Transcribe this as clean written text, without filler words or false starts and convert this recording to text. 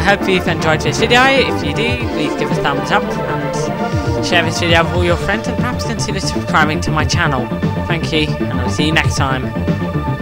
hope you've enjoyed this video. If you do, please give a thumbs up and share this video with all your friends, and perhaps consider subscribing to my channel. Thank you, and I'll see you next time.